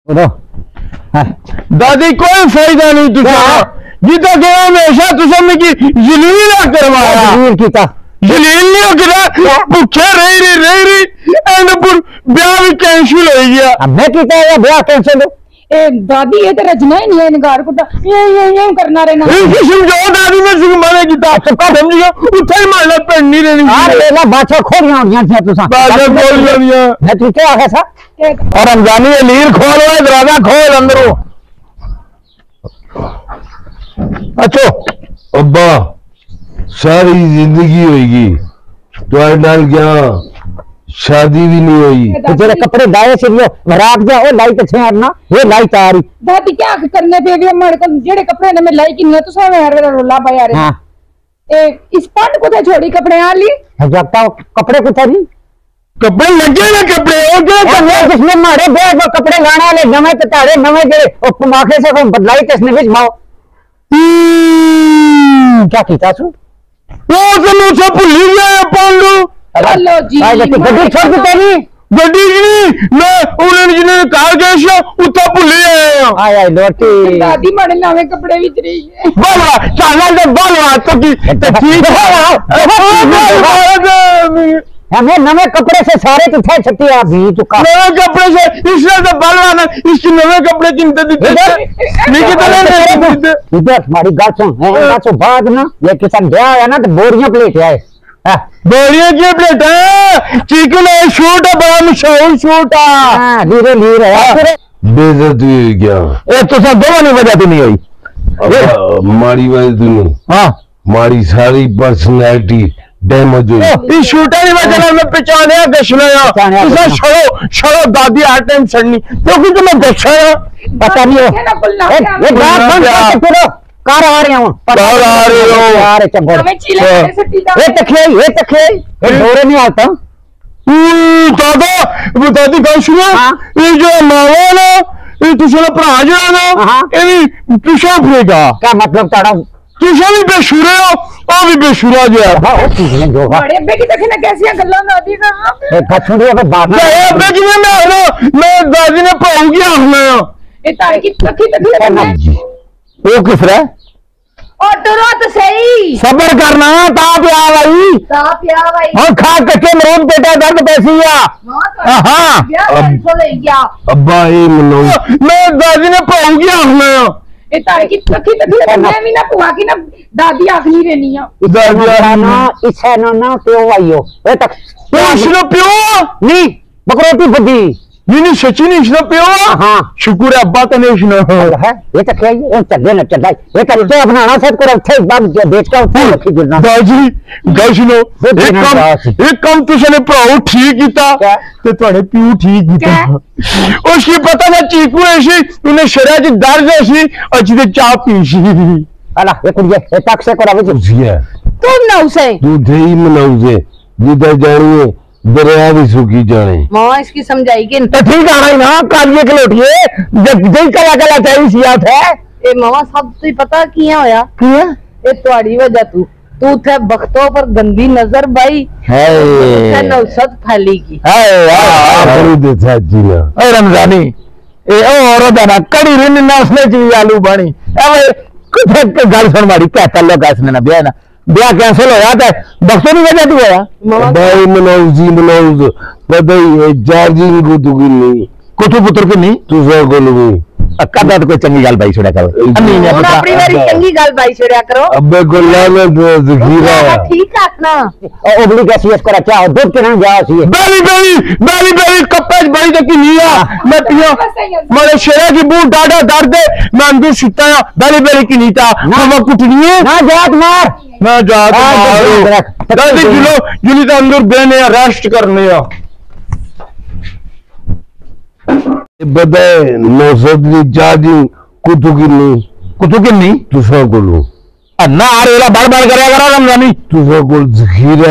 दादी कोई फायदा नहीं तुझा जिदा गया हमेशा तुझे मिकी जलील करवाया जलील नहीं करा भुखे रही एंड पर ब्याह भी कैंसिल हो गया अब मैं कीता है ब्याह कैंसिल दादी ये तो रजना ही नहीं है इनकार कुटा ये करना रहना समझाओ दादी ने माने कीता समझियो उठे मारना पेड़ नहीं रहनी यार लेला बाछा खोलियां होंदियां थी तुसा बाछा खोल लिया मैं तुझे आखा सा और रमजानी लीर खोल दरवाजा खोल अंदरों अच्छो अब्बा सारी जिंदगी होगी तो नाल क्या शादी भी नहीं हुई तेरे कपड़े दाए से रात गया वो लाइट अच्छे ना ये लाइट आ रही दादी क्या करने पे भी हमारे को जेड़े कपड़े ने मैं लाई की नहीं तो सब यार रोला पाया रे हां इस पंड को तो छोड़ी कपड़े आ ली जगता कपड़े को था कपड़े लगे ना कपड़े किसने मारे बैग कपड़े लाने वाले नवे तारे नवे जे माखे से बदलाई किसने भी माओ क्या कीता तू वो तो मुझे भूल गया पांडू हेलो जी गड्डी छोड़ दी तेरी गड्डी नहीं मैं उन्होंने जिन्होंने कार गया उतना भूल गया आया लोटी दादी मारे नवे कपड़े भी रही है बाबा चल ले बाबा तो की ठीक है हमें नवे कपड़े से सारे तो थे छट्टी आ भी चुका नवे कपड़े से इसलिए तो बलवाना इसकी नवे कपड़े किनते देते नहीं कितने इधर हमारी गाल सुन बाद ना ये किसान गया है ना तो बोरियां प्लेट है बोरियां की प्लेट है चिकन है शूट है बड़ा मशहूर शूट है धीरे धीरे बेइज्जती हुई क्या ये तो सब दोनों ने वजह नहीं हुई मारी वजह तो नहीं हाँ मारी सारी पर्सनैलिटी डैमेज हुई इस शूटर की वजह से मैं पहचाने गशना छड़ो दादी हर टाइम सड़नी क्योंकि तुम्हें गशा पता नहीं हो कार आ रहे हो यार ये डोरे नहीं आता दादा दादी गल सुनो ये जो मावा ना ये तुझे भरा जो है ना ये पिछा फिरेगा क्या मतलब ताड़ा तुझे भी बेशुरे हो और भी बेशुरा जो है बड़े अब्बे की देखना कैसी गल्ला दादी कर कछुड़ी अब बात अब्बे की मैं दादी ने पाऊंगी हमने ये तारे की तकलीफ वो किस रहा और डरो तो सही सबर करना ताप भाई और खा कच्चे मरूद पेटा दर्द पैसिया अब्बा ये मनो मैं दादी ने पाऊंगी हमने ये तारे की तकलीफ मैं भी ना पुआ की ना दादी आखनी रहनी है इसे ना प्यो आइयो ए तक प्यो नहीं बकरोटी बुद्धि नहीं सची नहीं इसने प्यो हाँ शुक्र है अब्बा तने इसने है ये तक है ये चले ना चल ये तक तो बनाना सब को उठे बाप बेच का उठे रखी गिरना दादी गशनो एक कम तुझे भराओ ठीक कीता ते ਤੁਹਾਡੇ ਪਿਓ ਠੀਕ ਕੀਤਾ उसकी पता ना चीकू ऐसी उन्हें शरीर च दर्द ऐसी अच्छी ते चाह पी सी अला ये कुड़िए ये तक से को रवे जी है तुम ना उसे तू थे ही मनाउजे जिधर जानिए दरिया भी सूखी जाने मां इसकी समझाई कि तो ठीक आ रही ना कालिए के लोटिए जब जई कला कला चाहिए सियात है ए मामा सब तो पता किया होया किया ए तुम्हारी वजह तू थे बख्तों पर गंदी नजर भाई है नौसत फैलेगी बड़ी देता जीना ए रमजानी ए औरत ना कड़ी रिन नासने ची आलू बनी ए कुछ गल सुन मारी क्या तल्लो का इसने ना ब्याह कैंसिल होया था बख्तों नहीं वजह तू होया भाई मनाउज बधाई चार्जिंग को तू की नहीं कुछ पुत्र की नहीं तू सो को नहीं कदा तो कोई चंगी गल भाई छोड़ा करो अपनी बारी चंगी गल भाई छोड़ा करो अबे को लानत ज़खीरा ठीक आखना ओबली कैसी है करा क्या दूध के नहीं जा सी बेली कप्पे बड़ी तक नहीं आ मैं पियो मेरे शेरा की बू डाडा दर्द मैं अंदर सुता बेली की नहीं था मैं कुटनी है ना जात मार मैं जात मारो दादी जुली तो अंदर देने रेस्ट करने बधाई नौसत की चार्जिंग कुतु की नहीं तुसा को लो ना आरेला बार बार करेगा करा रमजानी तुसा को ज़खीरा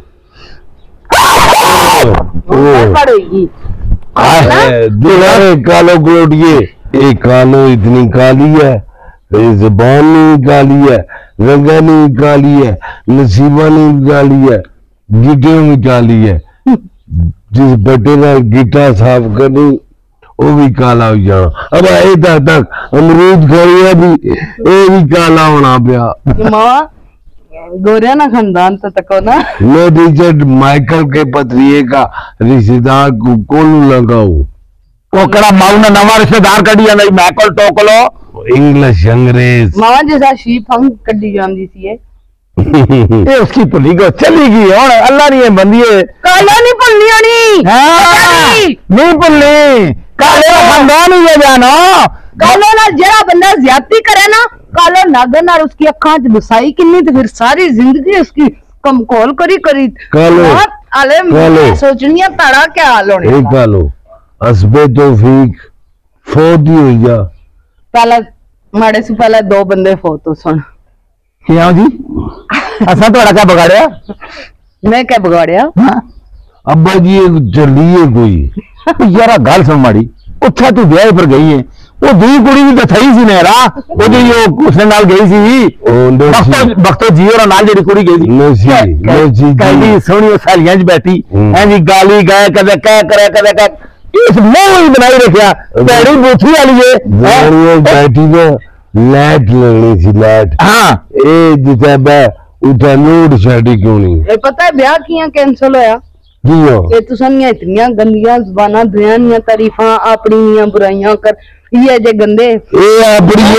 पड़ेगी दुलारे कालो गोड़िए ये कालो इतनी काली है ये ज़बान नहीं काली है रंगा नहीं काली है नसीबा नहीं काली है गिटे में काली है जिस बटे ना गिटा साफ करनी वो भी काला हो जाना। अब इधर तक अमरूद खाया भी ये भी काला होना पिया। मामा गोरिया ना खानदान तो तको ना। मैं रिचर्ड माइकल के पत्रिये का रिश्तेदार को कौन लगाऊ? वो कड़ा माऊ ने नवा रिश्तेदार कढ़िया नहीं मैकल टोकलो इंग्लिश अंग्रेज। मामा जैसा शीप हम कड्डी जाम दी सी है। ये उसकी पुली को चली गई और अल्लाह ने बंदिए काला नहीं भुलनी होनी। नहीं भुलनी काले खानदान ही जानो। कालो ना जरा बंदा ज्यादती करे ना कालो नागन और उसकी अखा च बसाई किन्नी तो फिर सारी जिंदगी उसकी कमकोल करी करी आले सोचनी ताड़ा क्या हाल होने कालो हसबे तौफीक फौत ही हो जा। पहला माड़े से पहले 2 बंदे फौत हो सुन। क्यों जी असा थोड़ा क्या बगाड़िया? मैं क्या बगाड़िया? अब्बा जी चलिए कोई यार गल सुन माड़ी उत्थे तू ब्याह पर गई है वो दी कुड़ी भी तो थई सी नेरा वो जो उसने नाल गई सी बख्तो जी और नाल जेडी कुड़ी गई सी कहदी सोहनी सालियां च बैठी है जी गाली गए कदे कह करे कदे कह इस मोह ही बनाई रखिया पैड़ी बूथी वाली है बैठी तो लाइट लगनी सी लाइट। हां ए जिते बे उठा लोड शादी क्यों नहीं? ए पता है ब्याह किया कैंसिल होया कियो ये तुसां इतनी गंदियां जुबानां दुनिया तारीफां अपनी बुराइयां कर ये जे गंदे ए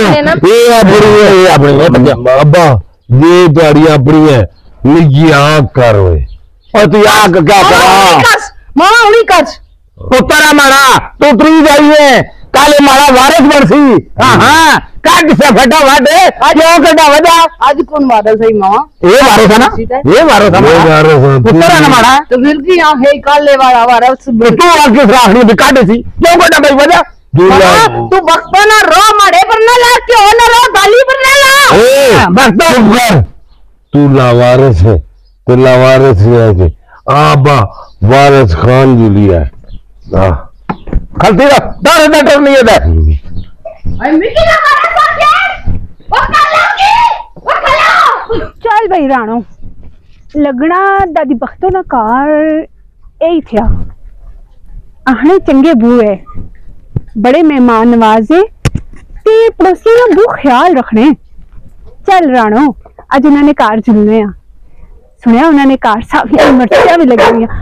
अपनी अब्बा ये ताड़ी अपनी है निजी आंख कर ओए और तू आंख क्या करा मां उड़ी कच पुत्रा मारा तू उतरी जाइए काले मारा वारिस बनसी। हां काट से फटाफट क्यों कटा वजा आज कौन वारिस है मामा? ये वारिस है ना ये वारिस है पुत्रा ना मारा तो फिर की यहां है काले वाला वारिस तू आके राखनी भी काटे सी क्यों कटा भाई वजा तू बख्तो ना रो माड़े पर ना ला क्यों ना रो गाली पर ना ला। ए बस चुप कर तू लावारिस है तो लावारिस है आबा वारिस खान जूलिया हां खलती डर नहीं है मिकी ना वारिस आ गया वो कलागी वो कला। चल भाई राणो लगना दादी बख्तो ना कार यही थिया आहने चंगे बूए बड़े मेहमान नवाजे ते पड़ोसी ना बू ख्याल रखने। चल राणो अज उन्होंने कार चुनने आ सुनिया उन्होंने कार साफ मिर्चा भी लगी हुई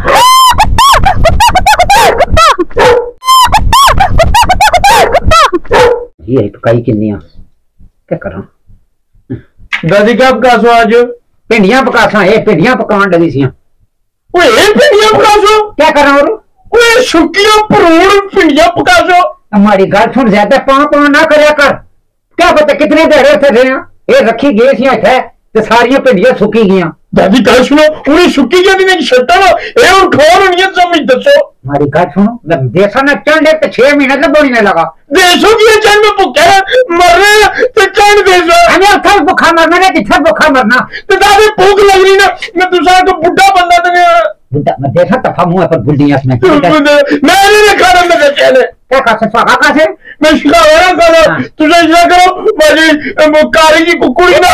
ये पकाई किन्नी क्या करा दादी क्या पकासो आज? भिंडियां पकासा ये भिंडियां पकान लगी सी ओए भिंडियां पकासो क्या करा और ओए सुकिया भरोड़ भिंडियां पकासो। हमारी गल सुन ज्यादा पां ना करया कर क्या पता कितने देर थे ये रखी गई सी है ते सारियां भिंडियां सुकी गईयां। दादी गल सुनो उन्हें सुकी जानी नहीं शर्टा ना ये और खोर नहीं समझ दसो। हमारी गल सुनो मैं देसा ना चंड एक 6 महीने तक बोली नहीं लगा देसो की चंड में भूखे मर रहे तो चंड देसो हमें अथल भूखा मरना है किथे भूखा मरना तो दादी भूख लग रही ना मैं दूसरा तो बुढ़ा बंदा तो नहीं बुढ़ा मैं देखा तफा मुंह पर बुढ़ियां इसमें मैं नहीं खाना मैं कहले क्या कर सकता काका से मैं शिकारा करो तुझे क्या करो मेरी कारी की कुकुड़ी ना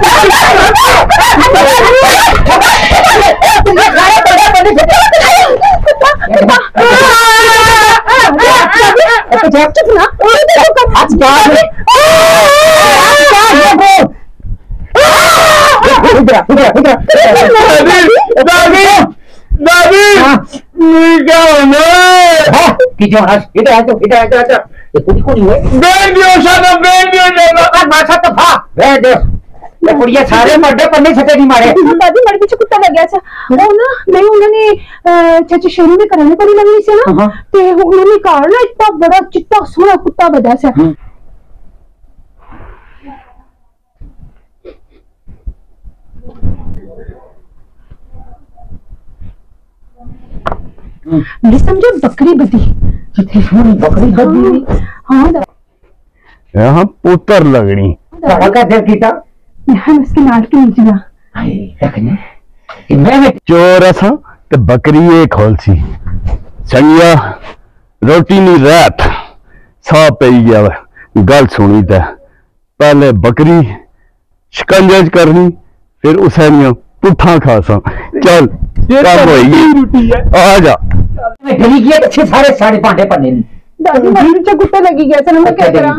कुड़िया सारे मर्दे पन्ने सटे नहीं मारे दादी मेरे पीछे कुत्ता लग गया था वो ना नहीं उन्होंने चाचा शुरू में कराने पड़ी लगनी से ना ते उन्होंने कार ना इतना बड़ा चिट्टा सोना कुत्ता बजा से समझो बकरी बदी बकरी बदी हाँ यहाँ पुत्र लगनी क्या दिल कीता उसके नाल के नीचे ना चोर असा ते बकरी एक खोल सी संगिया रोटी नहीं रात सा पई गया गल सुनी ते पहले बकरी शिकंजे करनी फिर उसे पुट्ठा खासा चल काम होगी आ जा डरी गया अच्छे सारे साढ़े भांडे पन्ने दादी मेरे पीछे कुत्ता लगी गया सर मैं क्या करा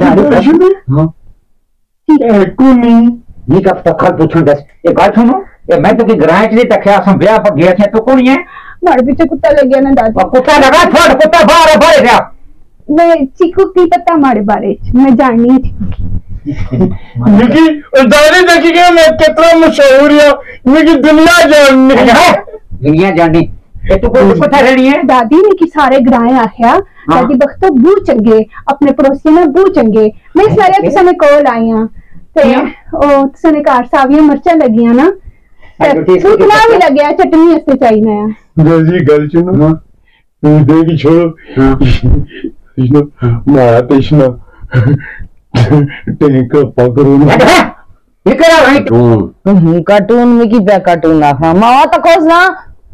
कुनी ये कब तक कल पूछूं दस ये बात सुनो ये मैं तो की ग्राहक नहीं तक हम ब्याह पर गए थे तो कौन है मेरे पीछे कुत्ता लग गया ना दादी कुत्ता लगा छोड़ कुत्ता बाहर बाहर गया मैं चीकू की पता हमारे बारे में जाननी है मिकी दादी देखी कि मैं कितना मशहूर हूं मिकी दुनिया जाननी है दुनिया जाननी ये तो कोई कुत्ता रहनी है दादी ने कि सारे ग्राए आखिया दादी बख्तो बू चंगे अपने पड़ोसी ने बू चंगे मैं सारे किसी ने कॉल आई हां ते ओ किसी ने कार सावियां मिर्चा लगियां ना सूखना भी लग गया चटनी इससे चाहिए ना दादी गल सुनो तू देखी छोड़ो इसनो मारा तेशना टैंक पकड़ो ये करा भाई कार्टून में की पे कार्टून आखा मावा तो खोज ना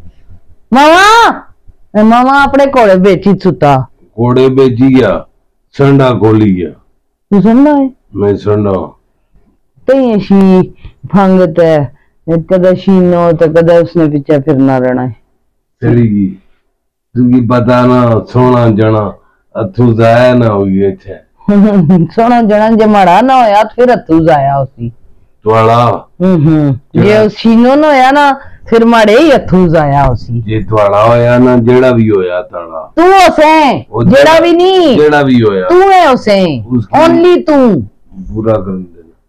मावा मामा अपने कोड़े बेची सुता कोड़े बेची गया संडा खोली गया तू संडा है मैं संडा शी भंगत है कदा शीनो तो कदा उसने पीछे फिरना रहना है चलेगी तुझे पता ना सोना जना अथू जाया ना हो गए थे सोना जना जमाड़ा ना होया फिर अथू जाया उसी त्वाड़ा ये शीनो ना होया ना फिर माड़े ही अथू जाया उसी ये त्वाड़ा होया ना जेड़ा भी होया ताड़ा तू उसे जेड़ा भी नहीं जेड़ा भी होया तू है उसे ओनली तू पूरा कर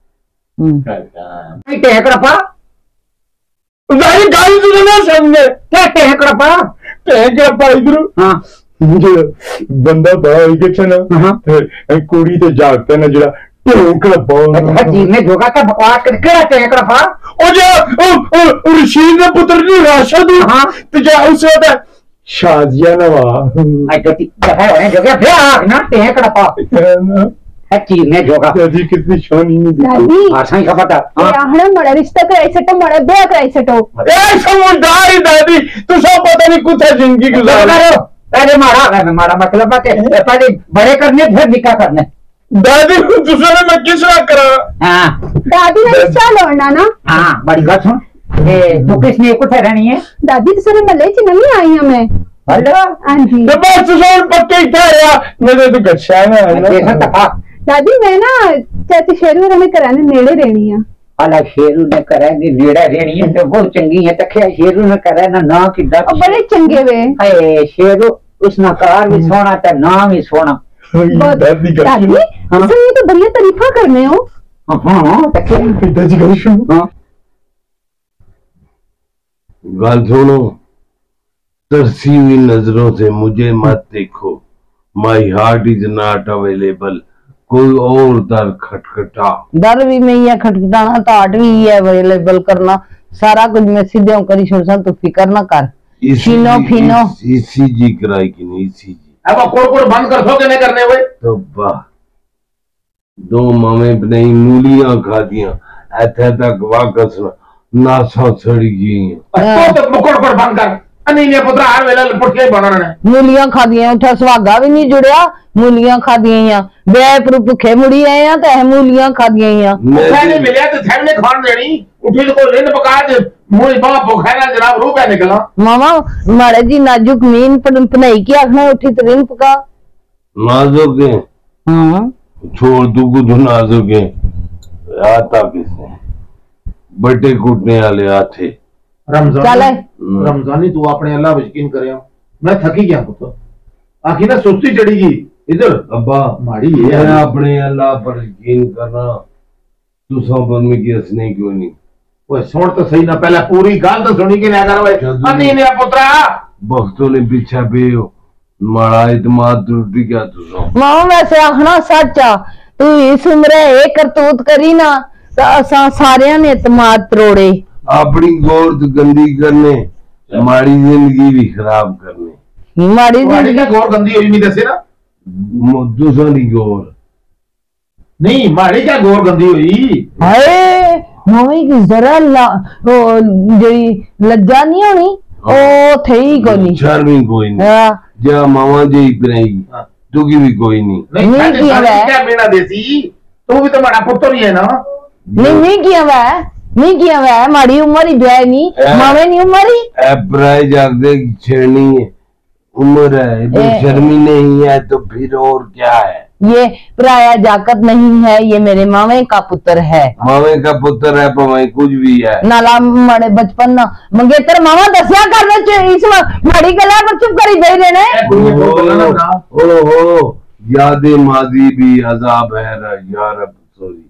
देना टेकड़पा दादी गाली सुनो ना सामने क्या टेकड़पा इधर हां बंदा बड़ा हो गया ना ते कुड़ी ते जागता ना जड़ा टेकड़पा जी ने जोगा का बकवास कर केड़ा टेकड़पा ओ जो रशीद ने पुत्र ने राशद हां ते जा उसे होता शादिया नवा आई तो दफा होने जोगा ब्याह ना टेकड़पा अच्छी ने जोगा दादी कितनी शानी नहीं दादी आसाई का पता आहने मड़ा रिश्ता कराई सटो मड़ा ब्याह कराई सटो ए समझदार दादी तू सब पता नहीं कुछ जिंदगी गुजार रहे हो पहले मारा मतलब है कि पहले बड़े करने फिर निकाह करने दादी दूसरे में किस बात करा हाँ दादी ने रिश्ता लौड़ना ना हाँ बड़ी बात सुन तो किसने कुछ रहनी है दादी दूसरे मल्ले च नहीं आई हूं मैं हेलो हां जी तो बस तू सब पक्के ही था यार मेरे तो गच्छा ना देखा तफा दादी मैं ना चाची शेरू ने कराने नेड़े रहनी है अला शेरू ने कराने नेड़ा रहनी है तो बहुत चंगी है तखे शेरू ने कराना ना किदा बड़े चंगे वे ए शेरू उस नकार भी सोना ते नाम ही सोना दादी दादी तुम तो बढ़िया तारीफा करने हो हां तखे पिताजी गल सुनो गल सुनो तरसी हुई नजरों से मुझे मत देखो my heart is not available कोई और दर खटखटा दर भी मैं ये खटखटाना तो आट भी है अवेलेबल करना सारा कुछ मैं सीधे करी छोड़ तू फिकर ना कर फिनो फिनो ईसीजी कराई कि नहीं ईसीजी अब कोड़ बंद कर सो के नहीं करने हुए तो वाह दो मामे नहीं मूलियां खा दिया ऐथे तक वाकस नासा सड़ी गई तो कोड़ बंद कर नहीं ने पुत्र हर वेला पुठले बनाना ने मूलियां खा दिया उठा सुहागा भी नहीं जुड़िया मूलियां खा दिया बे पर भुखे मुड़ी आए हैं तो मूलियां खा दिया मैंने मिलिया तो थे ने खान देनी उठी तो कोई लेन पका दे मुंह बा भूखा ना जनाब रूह पे निकला मामा मारे जी नाजुक मीन पनाई की आखना उठी तो रिन पका नाजुक है हां छोड़ तू कुछ नाजुक है आता किसने बड़े कूटने वाले आते रमजानी तू अपने अल्लाह पर यकीन करे मैं थकी गया पुत्र आखिर ना सुस्ती चढ़ेगी इधर अब्बा माड़ी ये अपने अल्लाह पर यकीन करना तू सब में की हंसने क्यों नहीं ओए सुन तो सही ना पहले पूरी गल तो सुनी के ना कर ओए अन्नी ने पुत्रा वक्तों ने पीछे पे माड़ा इतमाद टूट गया तू मामा वैसे आखना सच आ तू इस उम्र एक करतूत करी ना तो असा सारे ने इतमाद तरोड़े अपनी गौर गंदी करने माड़ी जिंदगी भी खराब करने माड़ी जिंदगी का गौर गंदी हुई नहीं दसे ना दूसरी गौर नहीं माड़ी क्या गौर गंदी हुई हाय मामी की जरा जड़ी लज्जा नहीं होनी ओ थई कोनी शर्मी कोई नहीं जा मामा जी परेगी तू की भी कोई नहीं नहीं किया वे क्या बिना देसी तू भी तो बड़ा पुत्र ही है ना नहीं किया वे नहीं किया वे माड़ी उम्र ही जो है नहीं मामे नहीं उम्र ही प्राय जागदे छेड़नी है उम्र है, बेशर्मी नहीं है तो फिर और क्या है? ये पराया जाकत नहीं है, ये मेरे मामे का पुत्र है। मामे का पुत्र है पवे कुछ भी है नाला मड़े बचपन ना मंगेतर मामा दसिया करने इसमें माड़ी गला पर चुप करी दे देने। ओहो यादें माजी भी अजाब है यार। सॉरी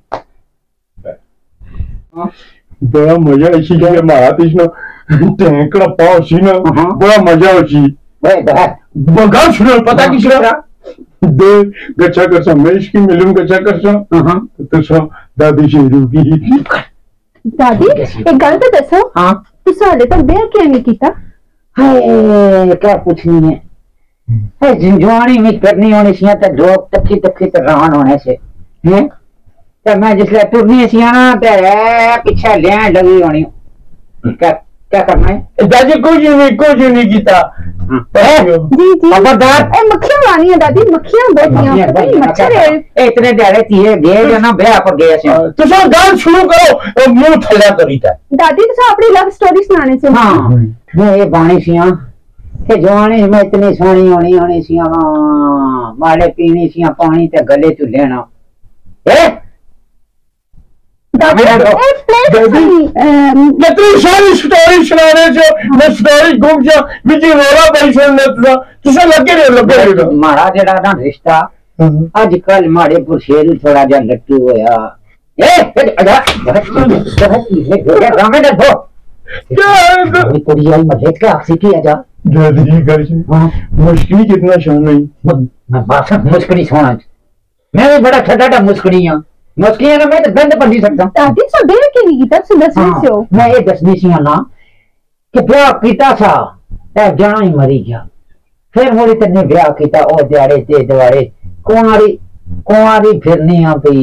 बड़ा मजा इसी के मारा तीसना टैंकड़ा पाव सी ना बड़ा मजा उसी बगा सुनो पता किस रहा दे गच्चा कर सा मैं इसकी मिलूं गच्चा कर सा तो सा दादी शेरू की। दादी एक गल तो दसो, हाँ तुस हाले तक ब्याह क्यों नहीं कीता? हाय क्या पूछनी है जिंजवानी में करनी होनी सी तो लोग तक्की तक्की तो रान होने से हैं तो मैं जिसले टुरनी सी ना ते पीछे लें लगी होनी। क्या क्या करना है दादी कुछ नहीं कीता। जी जी खबरदार मक्खियां लानी है दादी, मक्खियां बैठियां मच्छर है। इतने ड्यारे थी गए जो ना ब्याह पर गए से तो सर गाल शुरू करो मुंह थल्ला करी था। दादी तुस अपनी लव स्टोरी सुनाने से। हाँ मैं ये बाणी सिया के जवानी में इतनी सोहनी होनी सिया माड़े पीनी सिया पानी ते गले तू लेना कितनी सारी स्टोरी सुनाने से मैं स्टोरी घूम जा मुझे रोला बड़ी सुनने तुझे लगे नहीं मारा जेड़ा ना रिश्ता आजकल माड़े पुर शेरू थोड़ा जा लट्टू होया मुश्किल कितना शान मुश्किल सोना मैं भी बड़ा छटा मुश्किल हाँ मुश्किल ना मैं तो गंद पढ़ नहीं सकता। दादी सो ब्याह क्यों नहीं कीता? तुस दसने से हो। मैं ये दसनी सी ना कि ब्याह कीता सा जाना ही मरी गया फिर मुड़ी तेने ब्याह कीता ओ दिहाड़े ते दिवाड़े कुंवारी फिरनी आ पई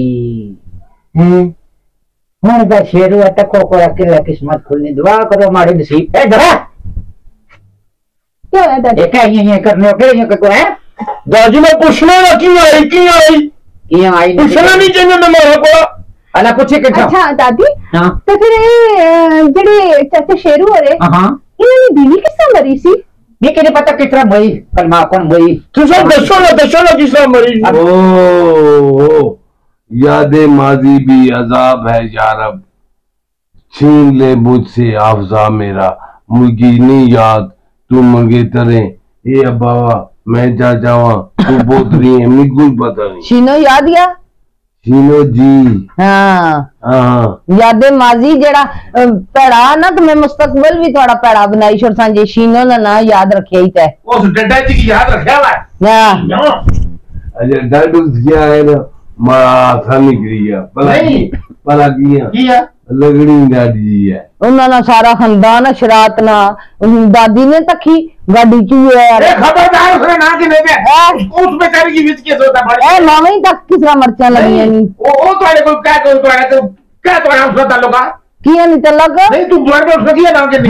हुण दा शेरू टको को अकेला किस्मत खुलनी दुआ करो मारे नसीब ए डरा क्या है दादी? क्या ये करने के ये को है दादी मैं पूछना ना क्यों आई पूछना नहीं चाहिए मैं मारा को अला पूछे के अच्छा दादी हां तो फिर जेडे चाचा शेरू हो रे हां इन्होंने बीवी किस तरह मरी सी? ये के पता किस तरह मरी कलमा कौन मरी तू सब दसो ना किस तरह मरी। ओ यादें माजी भी अजाब है यारब छीन ले मुझसे हाफजा मेरा मुझी नहीं याद तू मंगे तरे ये अबावा मैं जा जावा तू बोतरी है मिगुल पता नहीं। शीनो याद या शीनो जी हाँ यादें माजी जेड़ा पेड़ा ना तुम्हें मुस्तकबिल भी थोड़ा पेड़ा बनाई छोड़ सांजे शीनो ना याद रखे ही तय उस डड्डा जी की याद रखा हुआ है। अच्छा डर क्या है ना आसानी करिया भला किया लगड़ी दादी है उन्होंने सारा खानदान शरात ना दादी ने तकी गाड़ी चूहे यार खबरदार उसने ना कि नहीं उस बेचारी की विच केस होता बड़ा ए मामी तक किस तरह मरचा लगी है नहीं ओ तोड़े को क्या तोड़ा उसका ताल्लुक किया नहीं तलक नहीं तू द्वार में उसने किया ना कि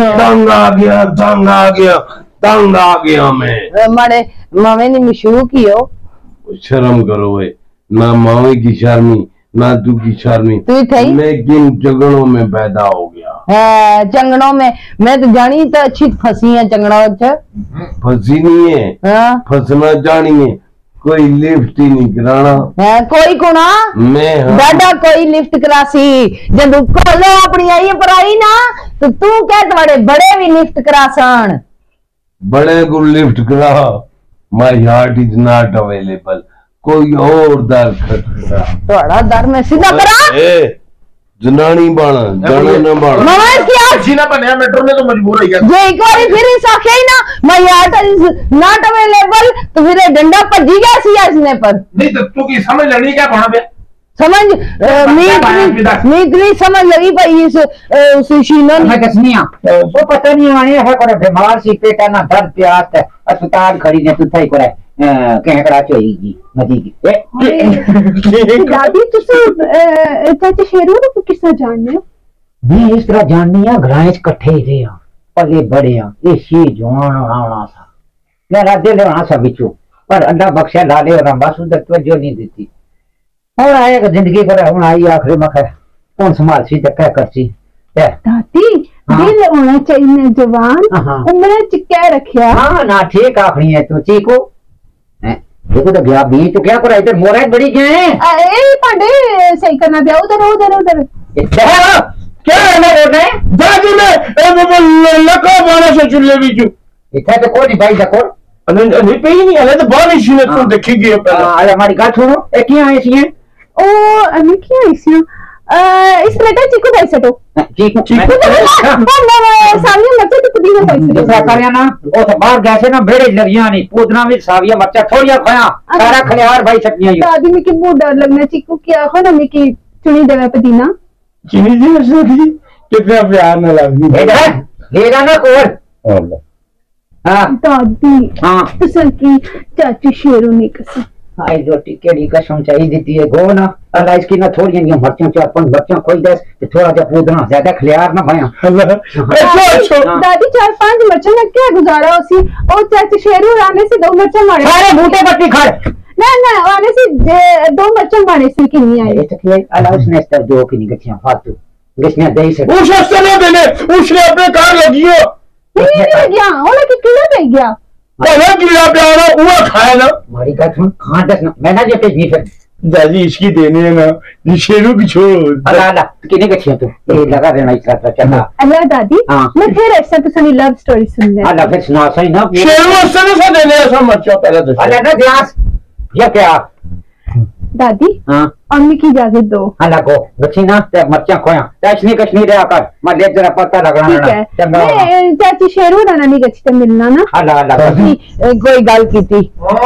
तंग आ गया मैं मारे मामे ने मिशू कियो शर्म करो वे ना मावे की शर्मी ना तू की शर्मी मैं किन जगड़ों में पैदा हो गया है चंगड़ों में मैं तो जानी तो अच्छी फंसी है चंगड़ों च फंसी नहीं है फंसना जानी है कोई लिफ्ट ही नहीं कराना है कोई कुना मैं दादा कोई लिफ्ट करासी जब कोलो अपनी आई पर आई ना तो तू कह तुम्हारे बड़े भी लिफ्ट करासन बड़े को लिफ्ट करा my heart is not available कोई और दर खटखटा थोड़ा दर में सीधा करा जनानी बाणा जाना न बाणा मामा क्या सीना बने मेट्रो में तो मजबूर है जे एक बार फिर इस आखे ही ना मैं यार नॉट अवेलेबल तो फिर डंडा भजी गया सी इसने पर नहीं तो तू की समझ लेनी क्या बना बे समझ मीत नहीं समझ लगी भाई इस शीनो मैं कसनिया वो पता नहीं आने है कोई बीमार सी पेटा ना दर्द प्यास अस्पताल खड़ी ने तू थाई कोई कहकड़ा चोईगी मजी की दादी तुसे चाचा शेरू को किस तरह जानने हो? मैं इस तरह जाननी है घरां इकट्ठे ही रहे पले बड़े ये शी जवान होना सा मेरा दिल होना सा बिचू पर अल्लाह बख्शा लाले होना बस उधर तवज्जो नहीं देती हुण आए जिंदगी पर हुण आई आखिरी मख कौन संभाल सी क्या कर सी दादी दिल होना चाहिए जवान हाँ। उम्र चिक्का रखिया हाँ ना ठीक आखनी है तू चीको देखो तो गया भी तो क्या करा इधर मोरा बड़ी क्या है ए पांडे सही करना दिया उधर उधर उधर क्या है ना बोल रहे दादी में लका बाना से चुल्ले बीचू इतना तो कोई नहीं भाई देखो नहीं पे ही नहीं आले तो बाहर इसी ने तुम देखेंगे अरे हमारी गाल छोड़ो एक ही आए सी ओ अने क्या इसी इस लेटर चिको भाई सटो चीको सामने मच्छर तो कुदी में पैसे दूसरा कार्य ना वो तो बाहर गए ना बेड़े लगिया नहीं पूतना में साविया बच्चा थोड़िया खाया सारा खलियार भाई सकनी है दादी में की बहुत डर लगना चिको क्या हो ना में की चुनी देवे पदीना चीनी जी से कितना प्यार न लगती लेगा ना कोर हाँ दादी हाँ तो सर की चाची शेरू ने कसम आई रोटी केड़ी कसम चाहिए देती है गो ना अल्लाह इसकी ना थोड़ी नहीं मर्चों चार पांच बच्चों खोई दस तो थोड़ा जा पूतना ज्यादा खलियार ना भया दादी 4-5 मर्चों में क्या गुजारा उसी और चाची शेरू आने से 2 मर्चों मारे अरे बूटे बट्टी खड़ ना आने से 2 मर्चों मारे से की नहीं आई ये तो क्या अल्लाह उसने इस तरह दो की नहीं गठियां फालतू जिसने दे से उस समय देने उसने अपने कार लगी हो नहीं गया ओला की किला पे गया पहले कीड़ा प्यारा हुआ खाया ना हमारी का तुम कहां दस ना मैं ना जे पे नहीं फिर दादी इसकी देने है ना ये शेरू की छोड़ अल्लाह किने गठियां तू ये लगा देना इस तरह चला अल्लाह दादी हाँ। मैं फिर ऐसा तो सनी लव स्टोरी सुन ले अल्लाह फिर सुना सही ना शेरू उस समय से देने ऐसा मर्चा पहले तो अल्लाह ना ध्यान ये क्या दादी हां अम्मी की इजाजत दो अल्लाह को गठिना ते मर्चा खोया टच नहीं रहा कर मैं देख जरा पता लगना ठीक है मैं चाची शेरू नाना नहीं गची तो मिलना ना अल्लाह अल्लाह कोई गल की थी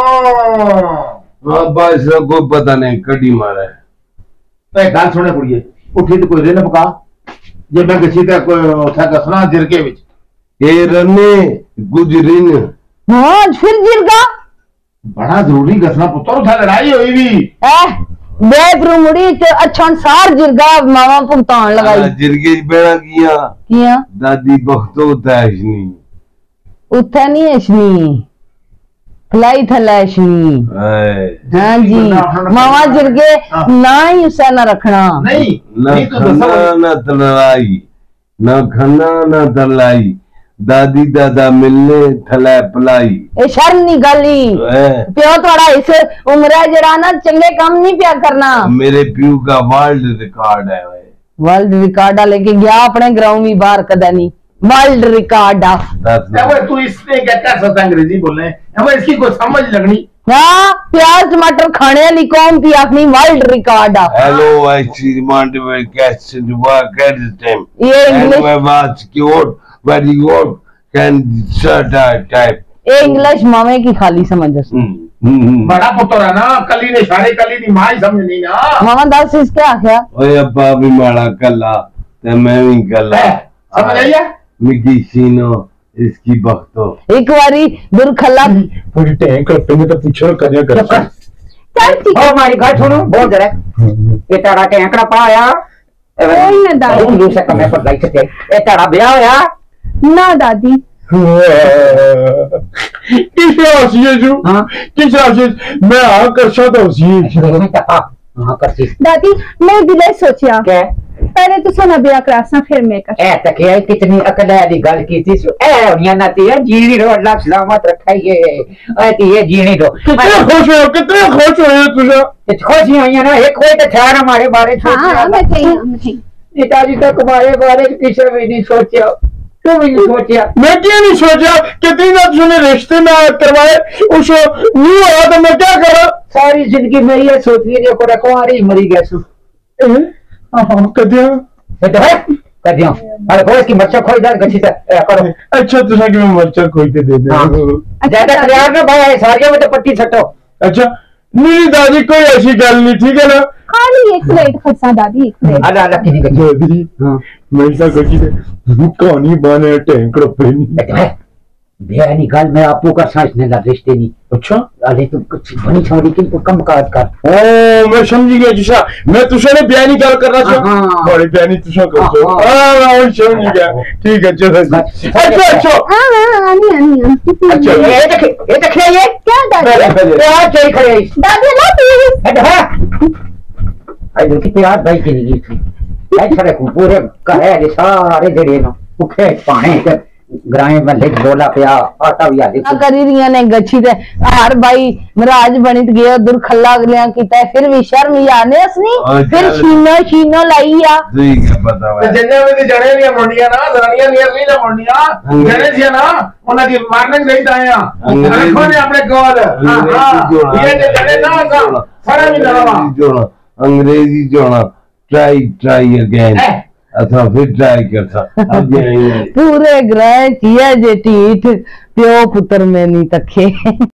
हाँ बस कोई पता नहीं कड़ी मारा है ए गल सुने कुड़िए उठी तो कोई रेन पका जे मैं गसी ते कोई उठा कसना जिरके विच ए रने गुजरिन हाँ फिर जिरगा बड़ा जरूरी गसना पुत्र उठा लड़ाई हुई भी बेकरू मुड़ी ते अच्छा सार जिरगा मामा भुगतान लगाई जिरगे बेड़ा किया दादी बख्तो तैशनी उत्थे नहीं ऐशनी फलाई थलैशनी हाँ जी मामा जिरगे ना ही उसे ना रखना नहीं न नहीं तो खाना दसा न तलाई न खाना न तलाई दादी दादा मिलने थलै पलाई ए शर्म नहीं गली प्यो थोड़ा इस उम्र है जरा ना चंगे काम नहीं पिया करना मेरे प्यू का वर्ल्ड रिकॉर्ड है वर्ल्ड रिकॉर्ड लेके गया अपने ग्राउंड में बाहर कदा नहीं वर्ल्ड रिकॉर्ड अब तू इसने क्या कर सकता अंग्रेजी बोलने अब इसकी कोई समझ लगनी हाँ प्याज टमाटर खाने वाली कौन थी अपनी world record hello I see demand में cash work at the time ये इंग्लिश मैं बात की और very good can shut type ये इंग्लिश मामे की खाली समझ बड़ा पुत्र है ना कली ने सारे कली दी मां ही समझ नहीं ना मामा दस इसके आख्या ओए अब्बा भी माड़ा कला ते मैं भी कला समझ आइया मिकी सीनो इसकी बख्तो एक बारी दुर्खला पूरी टैंक रखते में तो पूछो कन्या कर चल ठीक ओ हमारी गाल सुनो बोल जरा ये तारा के आंकड़ा पाया कोई ना दादी दूसरे कमरे पर लाइट से ये तारा ब्याह होया ना दादी किस राशि जो हाँ। किस राशि मैं आकर सकता हूँ हां करती दादी मैं दिले सोचिया क्या पहले तो सोना बिया करासना फिर मैं कर ए तक है कितनी अकल है दी गल की थी ए दुनिया ना ती है जीनी रो अल्लाह सलामत रखाइए ए ती है जीनी रो कितने खुश हो तुझे खुशी हुई ना एक कोई तो ठहर हमारे बारे हाँ मैं सोचा थी पिताजी तक हमारे बारे किसी भी नहीं सोचा तू भी नहीं सोचा मैं क्यों नहीं सोचा कितनी ना तुमने रिश्ते में करवाए उस न्यू आया तो मैं क्या करा सारी जिंदगी मेरी ये सोची देखो रखवारी मरी गया सु कदिया कदियों अरे कोई इसकी मच्छर खोई दर गच्छी से करो अच्छा तुझा कि मैं मर्चा कोई के दे दे ज्यादा तैयार ना भाई सारियों में तो पट्टी सटो अच्छा मेरी दादी कोई ऐसी गल नहीं ठीक है ना खाली एक प्लेट खसा दादी एक प्लेट अल्लाह अल्लाह की गच्छी दादी मैं ऐसा कुछ कहानी बने टैंक रखे नहीं बेनी गल मैं आपको का सांस ने लग रिश्ते नहीं अच्छा अरे तू कुछ बनी छोड़ी कि तू कम काट कर ओ मैं समझ गया जिसा मैं तुझे बयानी गल करना चाहूं बड़ी बयानी तुझे कर दो मैं समझ गया ठीक है चलो अच्छा अच्छा हाँ आनी अच्छा ये देखिए ये क्या दादी क्या चल खड़े दादी ना प्लीज आई देखिए यार भाई की नहीं थी आई खड़े को पूरे कहे सारे जड़े ना भुखे पाने ग्राए महल्ले डोला पिया आटा भी आली करी रही ने गच्छी ते हर भाई महाराज बनी गए उधर खल्ला अगलियां कीता फिर भी शर्म ही आने असनी फिर शीनो लाई आ ठीक है पता है जिन्ने भी जड़े नहीं मुंडिया ना जरानियां नहीं ना मुंडिया जड़े थी ना उन्हें की मारने नहीं आया रखो ने अपने कोल हां ये जड़े ना सारा भी ना अंग्रेजी जोड़ा ट्राई अगेन अच्छा फिर ट्राई करता अब पूरे ग्रह किया जे टीठ प्यो पुत्र में नहीं तखे